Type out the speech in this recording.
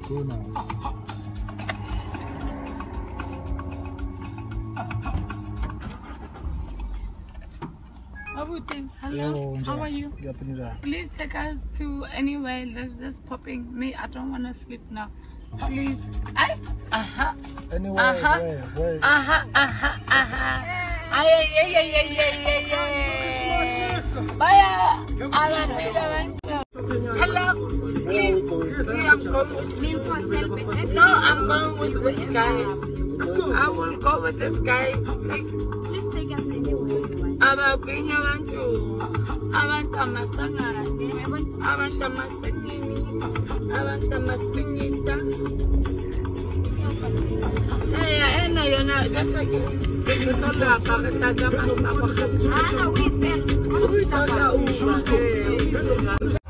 Go now. Hello, how are you? Please take us to anywhere. Let's popping. Me, I don't want to sleep now. Please. Anywhere, where? Hello. Please. No, I'm going with this guy. I will go with this guy. Please take us anywhere. That's like